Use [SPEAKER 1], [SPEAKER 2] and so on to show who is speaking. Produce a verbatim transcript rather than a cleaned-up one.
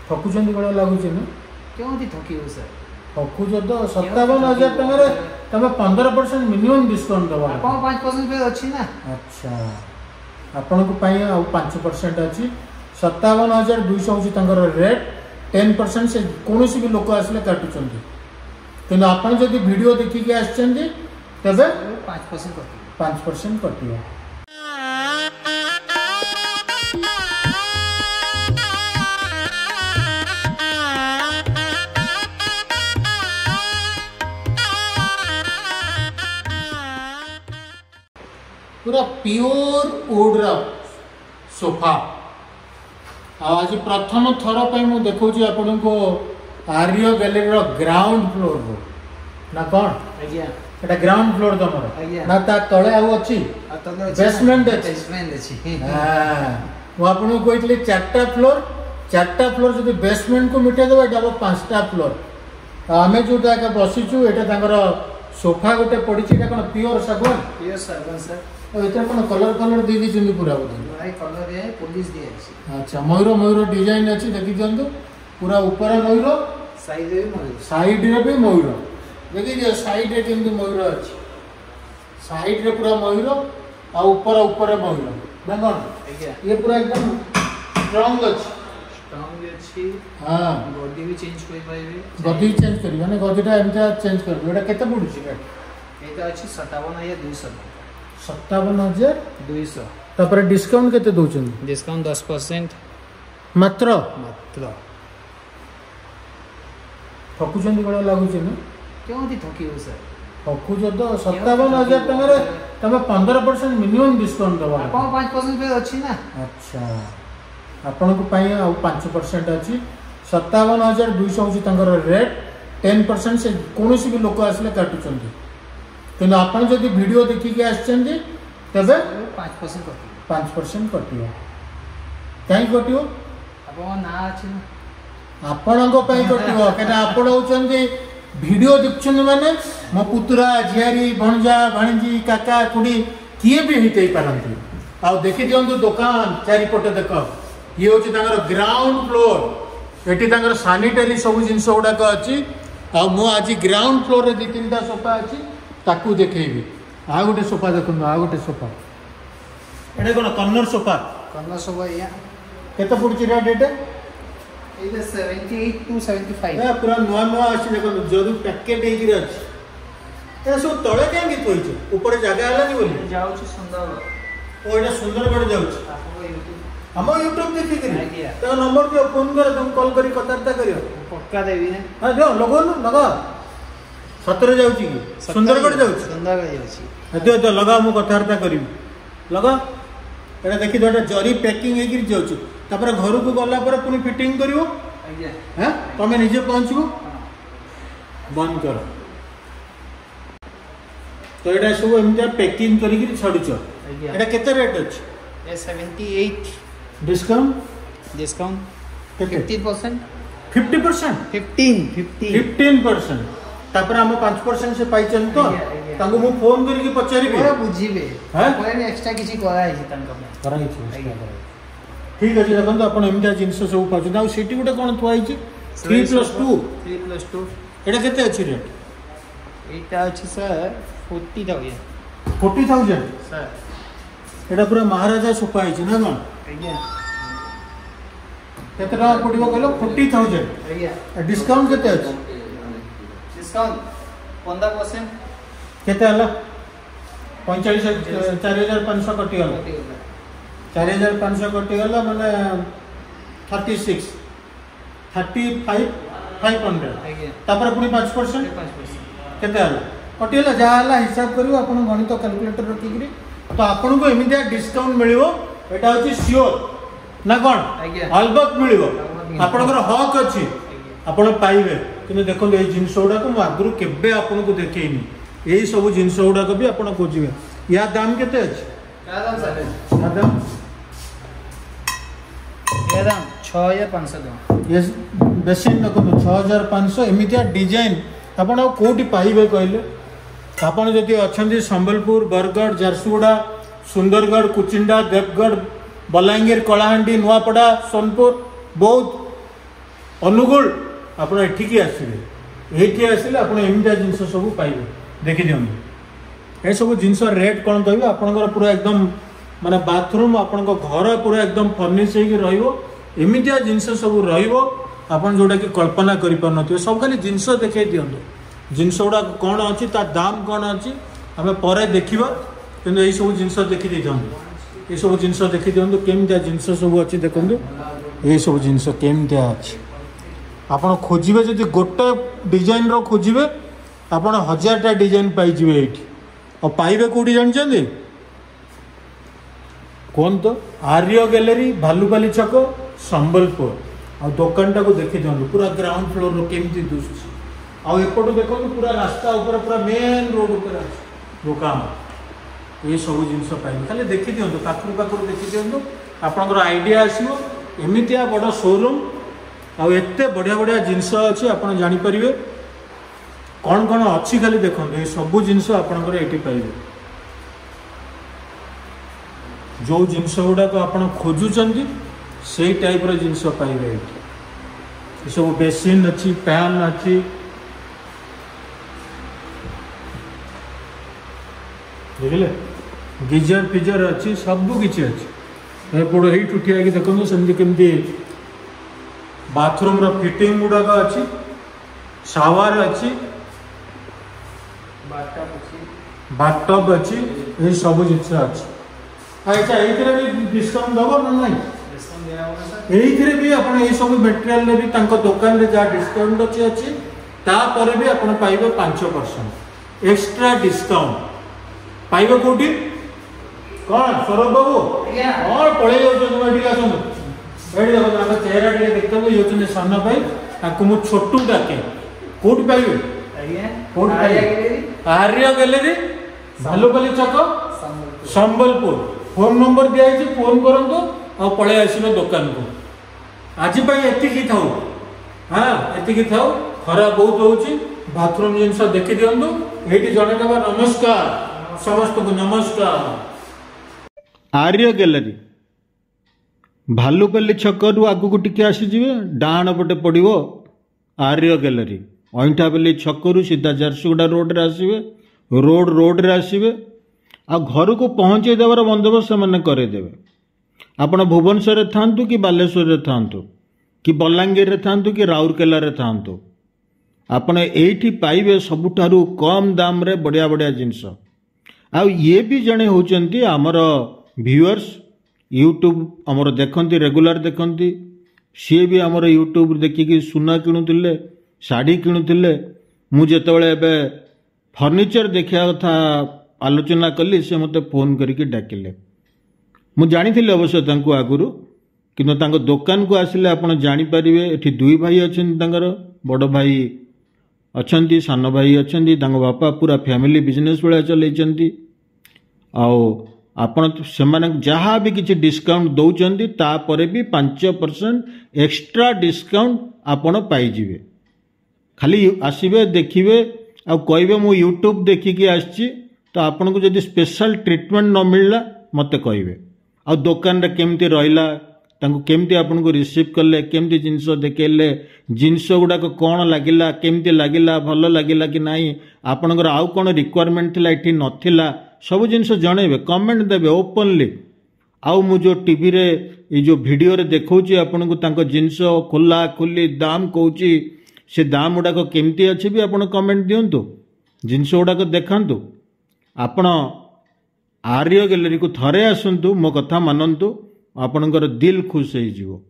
[SPEAKER 1] ठकुचंदी बड़ा लगुच ना
[SPEAKER 2] क्यों ठकी सर
[SPEAKER 1] ठकुच तो सत्तावन हजार टकर तमें पंद्रह परसेंट मिनिमम डिस्काउंट दबा
[SPEAKER 2] पाँच परसेंट अच्छी ना
[SPEAKER 1] अच्छा आपण को पाई आ पाँच परसेंट अच्छी सत्तावन हजार दुईश हूँ रेट टेन परसेंट से कौन भी लोक आसले काटुंट कि आपड़ जब वीडियो देखिकी आसते तेरे
[SPEAKER 2] पाँच परसेंट
[SPEAKER 1] पाँच परसेंट कटिव पूरा प्योर वुड्र सोफा आज प्रथम थर पर मुझे देखा आपण को आर्य गैलेरी ग्राउंड फ्लोर ना कौन एटा ग्राउंड फ्लोर तमर ना ता तळे आउ अछि बेसमेंट अछि
[SPEAKER 2] बेसमेंट अछि
[SPEAKER 1] हां वो आपण को कहले चारटा फ्लोर चारटा फ्लोर जदि बेसमेंट को मिटे देबा एटा पांचटा फ्लोर आमे जोटा का बसिचु एटा तांगर सोफा गोटे पड़ी एटा कोन प्योर सागवान
[SPEAKER 2] प्योर सागवान सर
[SPEAKER 1] एटा कोन कलर कलर दे दी चंदी पूरा बोल
[SPEAKER 2] भाई कलर है पुलिस दे अछि
[SPEAKER 1] अच्छा मयूर मयूर डिजाइन अछि देखि जंतु पूरा ऊपर मयूर
[SPEAKER 2] साइड रे मयूर
[SPEAKER 1] साइड रे भी मयूर देखिए साइड रे केमती मयूर अच्छी साइड रे पूरा मयूर आ ऊपर ऊपर मयूर देखो ये पूरा एकदम स्ट्रांग अच्छी
[SPEAKER 2] स्ट्रांग अच्छी
[SPEAKER 1] हां
[SPEAKER 2] बॉडी भी चेंज कर पाइबे
[SPEAKER 1] बॉडी चेंज करी माने गदिटा एमता चेंज करबे एटा केते पडुची रेट
[SPEAKER 2] एटा अछि सत्तावन हजार दो सौ
[SPEAKER 1] सत्तावन हजार
[SPEAKER 2] दो सौ
[SPEAKER 1] तापर डिस्काउंट केते दोचन
[SPEAKER 2] डिस्काउंट दस परसेंट
[SPEAKER 1] मात्र
[SPEAKER 2] मात्र
[SPEAKER 1] ठकुचंदी बड़ा लगुच ना
[SPEAKER 2] क्यों ठकी सर
[SPEAKER 1] ठकुच तो सत्तावन हजार टकर तमें पंद्रह परसेंट मिनिमम डिस्काउंट दबा
[SPEAKER 2] पाँच परसेंट अच्छी ना
[SPEAKER 1] अच्छा आपण को पाई आ पाँच परसेंट अच्छी सत्तावन हजार दुईश हूँ रेट टेन परसेंट से कौन भी लोक आसले काटुंट कि आपड़ जब वीडियो देखिकी आसते तेरे
[SPEAKER 2] पाँच परसेंट
[SPEAKER 1] पाँच परसेंट कटिव कहीं कटिव
[SPEAKER 2] ना अच्छी
[SPEAKER 1] आपण कटिव कहीं आपण होती वीडियो देखुं माने मो पुतुरा झियारी भणजा भाणीजी काका खुड़ी किए भी होते पारती आ देखी दिंतु दुकान चारिपटे देख ये हूँ ग्राउंड फ्लोर ये सानिटरी सब जिनस गुड़ाक अच्छी आ आज ग्राउंड फ्लोर दी तीन सोफा अच्छी ताकू देखेबी आ गोटे सोफा देखो आ गोटे सोफा ये कौन कर्नर सोफा
[SPEAKER 2] कर्नर सोफा
[SPEAKER 1] केते पड़ुची रेट एटा
[SPEAKER 2] इधर अठहत्तर टू पचहत्तर
[SPEAKER 1] ए पूरा नुआ नुआ अछि देखो जदु पैकेट हेकि अछि ए सब तळे कांगी तोइछ ऊपर जगह आलानी बोली
[SPEAKER 2] जाउ छ सुंदर
[SPEAKER 1] ओ एटा सुंदरगढ़ जाउ छ
[SPEAKER 2] आपको यूट्यूब
[SPEAKER 1] हम यूट्यूब देखि करी तो नंबर दियो फोन कर तुम कॉल करी कतारता करियो
[SPEAKER 2] पक्का देबी ना
[SPEAKER 1] हां जो लगो न लगा सतरे जाउ छी कि सुंदरगढ़ जाउ छ
[SPEAKER 2] सुंदरगढ़ जाउ छी
[SPEAKER 1] दियो तो लगा मु कतारता करी लगा एटा देखि दोटा जरी पैकिंग हेकि जाउ छ तापर घर को गला पर पुनी फिटिंग करिवो
[SPEAKER 2] आज्ञा
[SPEAKER 1] हैं तमे निजे पहुंचबो बंद कर तो एटा सब एमता पैकिंग करी कि छडुछ
[SPEAKER 2] आज्ञा
[SPEAKER 1] एटा केते रेट अछि
[SPEAKER 2] ए अठहत्तर
[SPEAKER 1] discount
[SPEAKER 2] discount fifty percent
[SPEAKER 1] fifty percent
[SPEAKER 2] fifteen fifty
[SPEAKER 1] fifteen percent तापर हम पाँच परसेंट से पाइछन तो तांको मु फोन करी कि पचारिबे
[SPEAKER 2] पूरा बुझिबे
[SPEAKER 1] हैं
[SPEAKER 2] कोई एक्स्ट्रा किछि करा है तांको
[SPEAKER 1] करा छै ठीक अच्छे देखो आप एमती जिनस सब पाँच ना सीटी गोटे कौन थुआई three plus two
[SPEAKER 2] three plus two
[SPEAKER 1] एटा केते अछि रेट
[SPEAKER 2] एटा अछि sir forty thousand
[SPEAKER 1] forty thousand
[SPEAKER 2] sir
[SPEAKER 1] एटा पूरा महाराजा सोफा है ना कौन
[SPEAKER 2] आज्ञा
[SPEAKER 1] केते टका पड़िबो कहलो फोर्टी थाउजेंड
[SPEAKER 2] आज्ञा
[SPEAKER 1] डिस्काउंट केते अछि
[SPEAKER 2] डिस्काउंट पंद्रह परसेंट
[SPEAKER 1] केते हला पैंतालीस चार हजार पाँच सौ कटि गला चार हजार पाँच सौ कटि गला माने thirty six thirty five five hundred तापर पुनी पाँच परसेंट केते हला कटि गला जा हला हिसाब करियो आपण गणित कैलकुलेटर रखि करी तो आपण को एमितिया डिस्काउंट मिलिवो एटा होची श्योर ना कोन अलबत मिलिवो आपणकर हक अछि आपण पाइबे किंतु देखो ए जिंस गुडा को आगुरु केबे आपण को देखेइनी एही सब जिंस गुडा को भी आपण खोजिबे या दाम केते अछि
[SPEAKER 2] क्या दाम सर
[SPEAKER 1] या दाम
[SPEAKER 2] ये दाम छह हजार पाँच सौ टका
[SPEAKER 1] ये बेसिन देखो छह हजार पाँच सौ एमितिया डिजाइन आपण कोठी पाइबे कहले आपण जदि अछंदी संबलपुर बरगढ़ झारसुगुड़ा सुंदरगढ़ कुचिंडा देवगढ़ बलांगीर कलाहांडी नुआपड़ा सोनपुर बौद्ध अनुगुल आप एठिकी आसवे ये आसिले आप एमती जिनस सब पाइबे देखी दिखाँ ये सब जिनस रेट कौन कह आपंकर पूरा एकदम माने बाथरूम आपण घर पूरा एकदम फर्निश होमतिया जिनस सब रन जोटा कि कल्पना कर सब खाली जिनस देखे दिंतु जिनस गुड़ा कौन अच्छी दाम कौन अच्छी आम पर देखा कि यही सब जिनस देखी दी ये सब जिनस देखी दिंतु केमतिया जिनस सब अच्छी देखो ये सब जिनस केमतिया अच्छी आप खोजे जब गोटे डिजाइन रो खोजे आप हजारटा डिजाइन पाइबे ये और पाइबे कौटी जानते कौन तो आर्य गैलरी भालुपाली छक संबलपुर आ दुकानटा को देखी दिखाँ पूरा ग्राउंड फ्लोर केमती दुसुची आउट देखो पूरा रास्ता ऊपर पूरा मेन रोड ऊपर दुकान ये सब जिनस पाइबे खाली देखी दिंतु पाखु पाखु देखी दिंतु आपंकर आइडिया आसो एमतिया बड़ शोरूम आते बढ़िया बढ़िया जिनस अच्छी आप जानीपर कौन कौन अच्छी खाली देखो ये सब जिनस आपंकर ये पाइबे जो जिनस गुड़ाक आप खोजुंट से टाइप जिनस पाइबे ये सब बेसिन अच्छी पैन अच्छी देखिले गीजर फिजर अच्छी सब किसी अच्छी एपट ये ठिया देखो सेमती केमती बाथरूम रो फिटिंग गुड़ाक अच्छी शावर अच्छी बाथटब अच्छी ये सब जिनस अच्छी अच्छा ये डिस्काउंट दब ना नहीं ये भी आप सब मेटेरियल भी दुकान में जहाँ डिस्काउंट अच्छी अच्छी तापर भी आप पाइबे पांच परसेंट एक्स्ट्रा डिस्काउंट पाइबे कौटी कौन सौरभ बाबू हाँ पलि जाऊँ देखो चेहरा टे देखते ये होते सान भाई मुझे छोटू डाके कौट पाइबे आर्य गैलरी भालुपाली छक संबलपुर फोन नंबर दिखाई फोन करूँ और पलि आसवे दुकान को आज एति था हाँ एति था खरा बहुत हो बाथरूम जिनस देखी दिंतु ये जनईदेव नमस्कार समस्त को नमस्कार आर्य गैलरी भालुपाली छकरू आगू टिके आसीजे डाण पटे पड़ो आर्य गैलरी अईठापल्ली छकरू सीधा झारसुगुड़ा रोड रे आसवे रोड रोड रे आसवे आ घर को पहुँचे देवार बंदोबस्त से करदेवे आपण भुवनेश्वर थांतु कि बालेश्वर थांतु कि बलांगीर थांतु कि राउरकेला रे थांतु आपण एठी पाइबे सबुठारु कम दाम रे बढ़िया बढ़िया जिनस आ ये भी जड़े होचंती आमर व्यूअर्स यूट्यूब आमर देखंती रेगुलर देखंती सी भी आमर यूट्यूब देखिकी सुना किणुतिले शाढ़ी किणुतिले मु जेतेबेले एबे फर्निचर देखा कथा आलोचना कली से मते फोन करके डाकिले मु जानी अवश्य तांको आगुरु किंतु तांको दुकान को आसिले आपण जानी परिबे एठी दुई भाई अछन तांगर बड़ भाई अछंती सान भाई अछंती तांको बापा पूरा फैमिली बिजनेस वाला चलैचंती आओ आपण सेमाने जहाँ भी किसी डिस्काउंट दौरान तापर भी पांच परसेंट एक्स्ट्रा डिस्काउंट आपण पाइजिवे खाली आसवे देखिए आ कहे मु यूट्यूब देखिकी आसची तो आपन को जदि स्पेशल ट्रीटमेंट न मिलला मते कहिबे आ दुकान रे केमती रहिला तांको केमती आपन को रिसीव करले केमती जिंस देखेले जिंस गुडा को कोन लागिला केमती लागिला भलो लागिला कि नाही आपनकर आउ कोन रिक्वायरमेंट थिला एठी नथिला सब जिंस जणेबे कमेंट देबे ओपनली आउ मु जो टीवी रे ए जो वीडियो रे देखौची आपन को तांको जिंस खोला खोली दाम कहूची से दाम गुडा को केमती अछि भी आपन कमेंट दियंतु जिंस गुडा को देखांतु आपण आर्य गैलरी को थरे आसंतु मो कथा मानंतु आपणकर दिल खुश हो।